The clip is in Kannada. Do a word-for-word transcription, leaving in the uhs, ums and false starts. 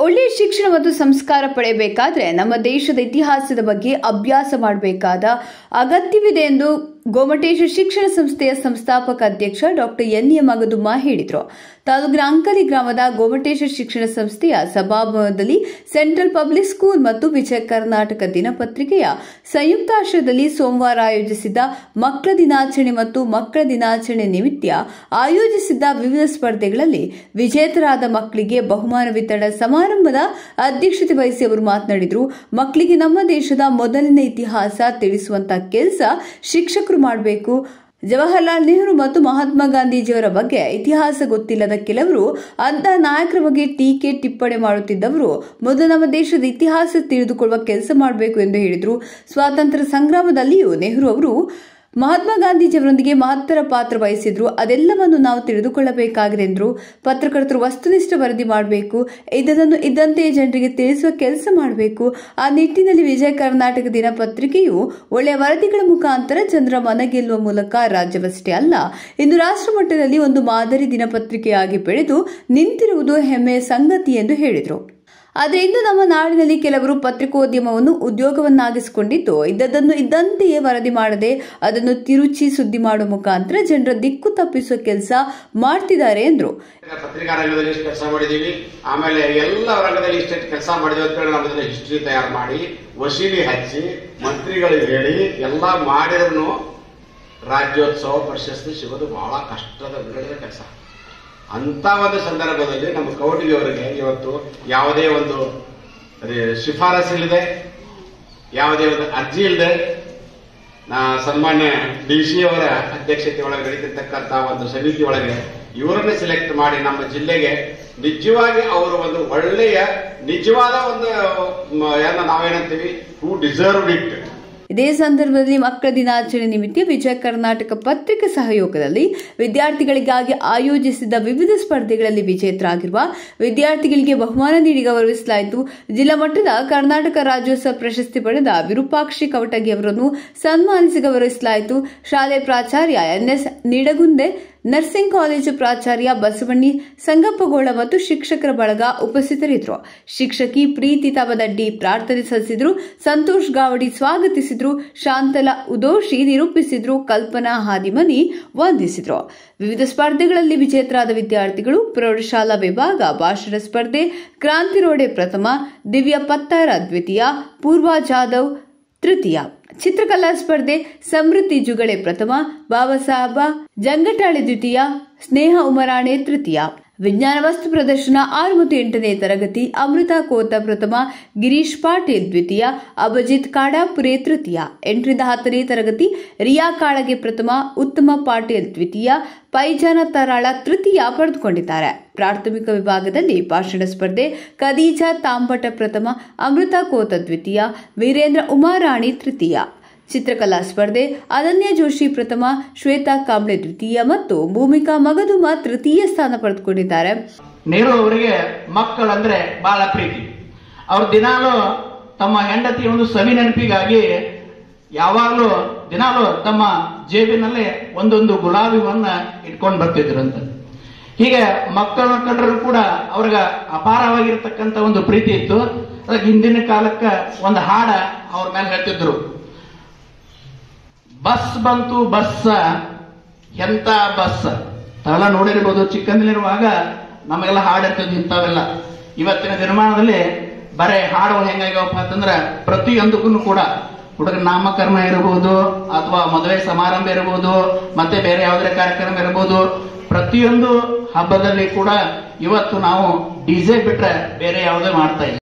ಒಳ್ಳೆಯ ಶಿಕ್ಷಣ ಮತ್ತು ಸಂಸ್ಕಾರ ಪಡೆಯಬೇಕಾದ್ರೆ ನಮ್ಮ ದೇಶದ ಇತಿಹಾಸದ ಬಗ್ಗೆ ಅಭ್ಯಾಸ ಮಾಡಬೇಕಾದ ಅಗತ್ಯವಿದೆ ಎಂದು ಗೋಮಟೇಶ್ವರ ಶಿಕ್ಷಣ ಸಂಸ್ಥೆಯ ಸಂಸ್ಥಾಪಕ ಅಧ್ಯಕ್ಷ ಡಾಕ್ಟರ್ ಎನ್ ಎ ಮಗದುಮ್ಮ ಹೇಳಿದರು. ತಾಲೂಕಿನ ಅಂಕಲಿ ಗ್ರಾಮದ ಗೋಮಟೇಶ್ವರ ಶಿಕ್ಷಣ ಸಂಸ್ಥೆಯ ಸಭಾಭವನದಲ್ಲಿ ಸೆಂಟ್ರಲ್ ಪಬ್ಲಿಕ್ ಸ್ಕೂಲ್ ಮತ್ತು ವಿಜಯ ಕರ್ನಾಟಕ ದಿನಪತ್ರಿಕೆಯ ಸಂಯುಕ್ತಾಶ್ರಯದಲ್ಲಿ ಸೋಮವಾರ ಆಯೋಜಿಸಿದ್ದ ಮಕ್ಕಳ ದಿನಾಚರಣೆ ಮತ್ತು ಮಕ್ಕಳ ದಿನಾಚರಣೆ ನಿಮಿತ್ತ ಆಯೋಜಿಸಿದ್ದ ವಿವಿಧ ಸ್ಪರ್ಧೆಗಳಲ್ಲಿ ವಿಜೇತರಾದ ಮಕ್ಕಳಿಗೆ ಬಹುಮಾನ ವಿತರಣಾ ಸಮಾರಂಭದ ಅಧ್ಯಕ್ಷತೆ ವಹಿಸಿ ಅವರು ಮಾತನಾಡಿದರು. ಮಕ್ಕಳಿಗೆ ನಮ್ಮ ದೇಶದ ಮೊದಲಿನ ಇತಿಹಾಸ ತಿಳಿಸುವಂತಹ ಕೆಲಸ ಶಿಕ್ಷಕರು ಮಾಡಬೇಕು. ಜವಾಹರಲಾಲ್ ನೆಹರು ಮತ್ತು ಮಹಾತ್ಮ ಗಾಂಧೀಜಿಯವರ ಬಗ್ಗೆ ಇತಿಹಾಸ ಗೊತ್ತಿಲ್ಲದ ಕೆಲವರು ಅಂತಹ ನಾಯಕರ ಬಗ್ಗೆ ಟೀಕೆ ಟಿಪ್ಪಣಿ ಮಾಡುತ್ತಿದ್ದವರು ಮೊದಲು ನಮ್ಮ ದೇಶದ ಇತಿಹಾಸ ತಿಳಿದುಕೊಳ್ಳುವ ಕೆಲಸ ಮಾಡಬೇಕು ಎಂದು ಹೇಳಿದರು. ಸ್ವಾತಂತ್ರ್ಯ ಸಂಗ್ರಾಮದಲ್ಲಿಯೂ ನೆಹರು ಅವರು ಮಹಾತ್ಮ ಗಾಂಧೀಜಿಯವರೊಂದಿಗೆ ಮಹತ್ತರ ಪಾತ್ರ ವಹಿಸಿದ್ರು. ಅದೆಲ್ಲವನ್ನು ನಾವು ತಿಳಿದುಕೊಳ್ಳಬೇಕಾಗಿದೆ ಎಂದರು. ಪತ್ರಕರ್ತರು ವಸ್ತುನಿಷ್ಠ ವರದಿ ಮಾಡಬೇಕು, ಇದನ್ನು ಇದ್ದಂತೆಯೇ ಜನರಿಗೆ ತಿಳಿಸುವ ಕೆಲಸ ಮಾಡಬೇಕು. ಆ ನಿಟ್ಟಿನಲ್ಲಿ ವಿಜಯ ಕರ್ನಾಟಕ ದಿನಪತ್ರಿಕೆಯು ಒಳ್ಳೆಯ ವರದಿಗಳ ಮುಖಾಂತರ ಜನರ ಮನ ಗೆಲ್ಲುವ ಮೂಲಕ ರಾಜ್ಯವಷ್ಟೇ ಅಲ್ಲ, ಇಂದು ರಾಷ್ಟ್ರ ಮಟ್ಟದಲ್ಲಿ ಒಂದು ಮಾದರಿ ದಿನಪತ್ರಿಕೆಯಾಗಿ ಬೆಳೆದು ನಿಂತಿರುವುದು ಹೆಮ್ಮೆಯ ಸಂಗತಿ ಎಂದು ಹೇಳಿದರು. ಆದರೆ ಇಂದು ನಮ್ಮ ನಾಡಿನಲ್ಲಿ ಕೆಲವರು ಪತ್ರಿಕೋದ್ಯಮವನ್ನು ಉದ್ಯೋಗವನ್ನಾಗಿಸಿಕೊಂಡಿದ್ದು ಇದ್ದದನ್ನು ಇದ್ದಂತೆಯೇ ವರದಿ ಮಾಡದೆ ಅದನ್ನು ತಿರುಚಿ ಸುದ್ದಿ ಮಾಡುವ ಮುಖಾಂತರ ಜನರ ದಿಕ್ಕು ತಪ್ಪಿಸುವ ಕೆಲಸ ಮಾಡ್ತಿದ್ದಾರೆ ಎಂದರು. ಪತ್ರಿಕಾ ರಂಗದಲ್ಲಿ ಇಷ್ಟು ಕೆಲಸ ಮಾಡಿದೀವಿ, ಆಮೇಲೆ ಎಲ್ಲ ರಂಗದಲ್ಲಿ ಇಷ್ಟು ಕೆಲಸ ಮಾಡಿದೀವಿ ಅಂತ ಹೇಳಿ ನಮ್ಮದನ್ನ ಹಿಸ್ಟ್ರಿ ತಯಾರು ಮಾಡಿ ವಸೀಲಿ ಹಚ್ಚಿ ಮಂತ್ರಿಗಳಿಗೆ ಹೇಳಿ ಎಲ್ಲ ಮಾಡಿದ್ರು ರಾಜ್ಯೋತ್ಸವ ಪ್ರಶಸ್ತಿ ಸಿಗೋದು ಬಹಳ ಕಷ್ಟದ ವಿರಳದ ಕೆಲಸ. ಅಂತ ಒಂದು ಸಂದರ್ಭದಲ್ಲಿ ನಮ್ಮ ಕೌಟಿಗೆ ಅವರಿಗೆ ಇವತ್ತು ಯಾವುದೇ ಒಂದು ಶಿಫಾರಸು ಇಲ್ಲದೆ, ಯಾವುದೇ ಒಂದು ಅರ್ಜಿ ಇಲ್ಲದೆ, ಸನ್ಮಾನ್ಯ ಡಿ ಸಿ ಅವರ ಅಧ್ಯಕ್ಷತೆ ಒಳಗೆ ನಡೀತಿರ್ತಕ್ಕಂಥ ಒಂದು ಸಮಿತಿ ಒಳಗೆ ಇವರನ್ನೇ ಸೆಲೆಕ್ಟ್ ಮಾಡಿ ನಮ್ಮ ಜಿಲ್ಲೆಗೆ ನಿಜವಾಗಿ ಅವರು ಒಂದು ಒಳ್ಳೆಯ ನಿಜವಾದ ಒಂದು ಏನ ನಾವೇನಂತೀವಿ ಹೂ ಡಿಸರ್ವ್ಡ್ ಇಟ್. ಇದೇ ಸಂದರ್ಭದಲ್ಲಿ ಮಕ್ಕಳ ದಿನಾಚರಣೆ ನಿಮಿತ್ತ ವಿಜಯ ಕರ್ನಾಟಕ ಪತ್ರಿಕೆ ಸಹಯೋಗದಲ್ಲಿ ವಿದ್ಯಾರ್ಥಿಗಳಿಗಾಗಿ ಆಯೋಜಿಸಿದ್ದ ವಿವಿಧ ಸ್ಪರ್ಧೆಗಳಲ್ಲಿ ವಿಜೇತರಾಗಿರುವ ವಿದ್ಯಾರ್ಥಿಗಳಿಗೆ ಬಹುಮಾನ ನೀಡಿ ಗೌರವಿಸಲಾಯಿತು. ಜಿಲ್ಲಾ ಮಟ್ಟದ ಕರ್ನಾಟಕ ರಾಜ್ಯೋತ್ಸವ ಪ್ರಶಸ್ತಿ ಪಡೆದ ವಿರೂಪಾಕ್ಷಿ ಕವಟಗಿ ಅವರನ್ನು ಸನ್ಮಾನಿಸಿ ಗೌರವಿಸಲಾಯಿತು. ಶಾಲೆ ಪ್ರಾಚಾರ್ಯ N S Nidagunde, nursing college ಪ್ರಾಚಾರ್ಯ ಬಸವಣ್ಣಿ ಸಂಗಪ್ಪಗೋಳ ಮತ್ತು ಶಿಕ್ಷಕರ ಬಳಗ ಉಪಸ್ಥಿತರಿದ್ದರು. ಶಿಕ್ಷಕಿ ಪ್ರೀತಿ ತವದಡ್ಡಿ ಪ್ರಾರ್ಥನೆ ಸಲ್ಲಿಸಿದ್ರು. ಸಂತೋಷ್ ಗಾವಡಿ ಸ್ವಾಗತಿಸಿದ್ರು. ಶಾಂತಲಾ ಉದೋಶಿ ನಿರೂಪಿಸಿದ್ರು. ಕಲ್ಪನಾ ಹಾದಿಮನಿ ವಂದಿಸಿದ್ರು. ವಿವಿಧ ಸ್ಪರ್ಧೆಗಳಲ್ಲಿ ವಿಜೇತರಾದ ವಿದ್ಯಾರ್ಥಿಗಳು ಪ್ರೌಢಶಾಲಾ ವಿಭಾಗ ಭಾಷಣ ಸ್ಪರ್ಧೆ ಕ್ರಾಂತಿ ರೋಡೆ ಪ್ರಥಮ, ದಿವ್ಯಾ ಪತ್ತಾರ ದ್ವಿತೀಯ, ಪೂರ್ವಾ ಜಾಧವ್ ತೃತೀಯ, ಚಿತ್ರಕಲಾ ಸ್ಪರ್ಧೆ ಸಮೃದ್ಧಿ ಜುಗಳೆ ಪ್ರಥಮ, ಬಾಬಾ ಸಾಹೇಬ ಜಂಗಟಾಳೆ ದ್ವಿತೀಯ, ಸ್ನೇಹ ಉಮರಾಣೆ ತೃತೀಯ. ವಿಜ್ಞಾನ ವಸ್ತು ಪ್ರದರ್ಶನ ಆರು ಮತ್ತು ಎಂಟನೇ ತರಗತಿ ಅಮೃತ ಕೋತ ಪ್ರಥಮ, ಗಿರೀಶ್ ಪಾಟೀಲ್ ದ್ವಿತೀಯ, ಅಭಿಜಿತ್ ಕಾಡಾಪುರೆ ತೃತೀಯ. ಎಂಟರಿಂದ ಹತ್ತನೇ ತರಗತಿ ರಿಯಾ ಕಾಳಗೆ ಪ್ರಥಮ, ಉತ್ತಮ ಪಾಟೀಲ್ ದ್ವಿತೀಯ, ಪೈಜಾನ ತರಾಳ ತೃತೀಯ ಪಡೆದುಕೊಂಡಿದ್ದಾರೆ. ಪ್ರಾಥಮಿಕ ವಿಭಾಗದಲ್ಲಿ ಭಾಷಣ ಸ್ಪರ್ಧೆ ಖದೀಜಾ ತಾಂಬಟ ಪ್ರಥಮ, ಅಮೃತ ಕೋತ ದ್ವಿತೀಯ, ವೀರೇಂದ್ರ ಉಮಾರಾಣಿ ತೃತೀಯ. ಚಿತ್ರಕಲಾ ಸ್ಪರ್ಧೆ ಅನನ್ಯ ಜೋಶಿ ಪ್ರಥಮ, ಶ್ವೇತಾ ಕಾಂಬ್ಳೆ ದ್ವಿತೀಯ ಮತ್ತು ಭೂಮಿಕಾ ಮಗದುಮ್ಮ ತೃತೀಯ ಸ್ಥಾನ ಪಡೆದುಕೊಂಡಿದ್ದಾರೆ. ನೆಹರು ಅವರಿಗೆ ಮಕ್ಕಳಂದ್ರೆ ಬಹಳ ಪ್ರೀತಿ. ಅವ್ರ ದಿನಾಲು ತಮ್ಮ ಹೆಂಡತಿ ಒಂದು ಸವಿ ನೆನಪಿಗಾಗಿ ಯಾವಾಗಲೂ ದಿನಾಲು ತಮ್ಮ ಜೇಬಿನಲ್ಲೇ ಒಂದೊಂದು ಗುಲಾಬಿವನ್ನ ಇಟ್ಕೊಂಡು ಬರ್ತಿದ್ರಂತ. ಹೀಗೆ ಮಕ್ಕಳನ್ನ ಕಂಡ್ರೂ ಕೂಡ ಅವ್ರಿಗೆ ಅಪಾರವಾಗಿರ್ತಕ್ಕಂಥ ಒಂದು ಪ್ರೀತಿ ಇತ್ತು. ಹಿಂದಿನ ಕಾಲಕ್ಕ ಒಂದು ಹಾಡ ಅವ್ರ ಮೇಲೆ ಹೇಳ್ತಿದ್ರು, ಬಸ್ ಬಂತು ಬಸ್ ಎಂತ ಬಸ್. ತಾವೆಲ್ಲ ನೋಡಿರ್ಬೋದು, ಚಿಕ್ಕಂದಿಲಿರುವಾಗ ನಮಗೆಲ್ಲ ಹಾಡಿರ್ತದೆ ಇಂಥವೆಲ್ಲ. ಇವತ್ತಿನ ನಿರ್ಮಾಣದಲ್ಲಿ ಬರೇ ಹಾಡು ಹೆಂಗಾಗ್ಯವಪ್ಪ ಅಂತಂದ್ರೆ ಪ್ರತಿಯೊಂದಕ್ಕೂ ಕೂಡ ಹುಡುಗನ ನಾಮಕರಣ ಇರಬಹುದು ಅಥವಾ ಮದುವೆ ಸಮಾರಂಭ ಇರಬಹುದು, ಮತ್ತೆ ಬೇರೆ ಯಾವುದೇ ಕಾರ್ಯಕ್ರಮ ಇರಬಹುದು, ಪ್ರತಿಯೊಂದು ಹಬ್ಬದಲ್ಲಿ ಕೂಡ ಇವತ್ತು ನಾವು ಡಿಜೆ ಬಿಟ್ರೆ ಬೇರೆ ಯಾವುದೇ ಮಾಡ್ತಾ ಇಲ್ಲ.